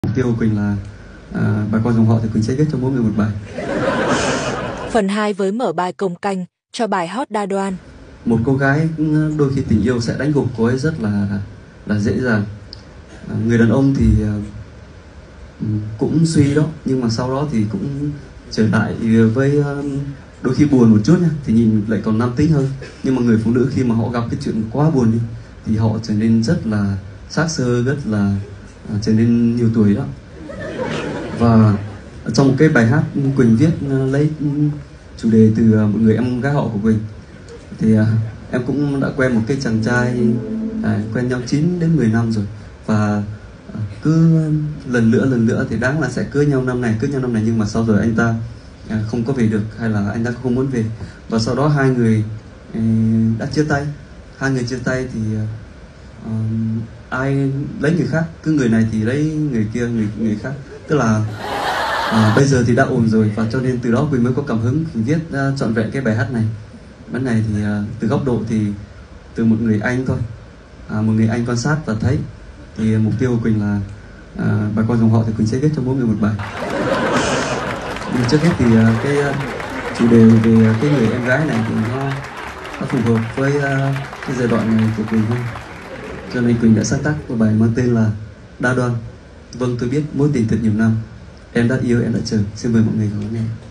Mục tiêu của Quỳnh là bà con dòng họ thì Quỳnh sẽ viết cho mỗi người một bài. Phần 2 với mở bài cồng canh cho bài hot đa đoan. Một cô gái đôi khi tình yêu sẽ đánh gục cô ấy rất là dễ dàng. Người đàn ông thì cũng suy đó, nhưng mà sau đó thì cũng trở lại với đôi khi buồn một chút nha, thì nhìn lại còn nam tính hơn. Nhưng mà người phụ nữ khi mà họ gặp cái chuyện quá buồn đi thì họ trở nên rất là xác xơ, rất là trở nên nhiều tuổi đó. Và trong một cái bài hát Quỳnh viết lấy chủ đề từ một người em gái họ của Quỳnh, thì em cũng đã quen một cái chàng trai, quen nhau 9 đến 10 năm rồi, và cứ lần nữa thì đáng là sẽ cưới nhau năm này, nhưng mà sau rồi anh ta không có về được, hay là anh ta không muốn về, và sau đó hai người đã chia tay. Hai người chia tay thì ai lấy người khác, cứ người này thì lấy người kia, người khác, tức là bây giờ thì đã ổn rồi, và cho nên từ đó Quỳnh mới có cảm hứng viết trọn vẹn cái bài hát này. Bản này thì từ góc độ thì từ một người anh thôi, một người anh quan sát và thấy, thì mục tiêu của Quỳnh là bà con dòng họ thì Quỳnh sẽ viết cho mỗi người một bài. Nhưng trước hết thì cái chủ đề về cái người em gái này thì nó phù hợp với cái giai đoạn này của Quỳnh hơn, cho nên Quỳnh đã sáng tác một bài mang tên là Đa Đoan. Vâng, tôi biết mối tình thật nhiều năm, em đã yêu, em đã chờ. Xin mời mọi người cùng nghe.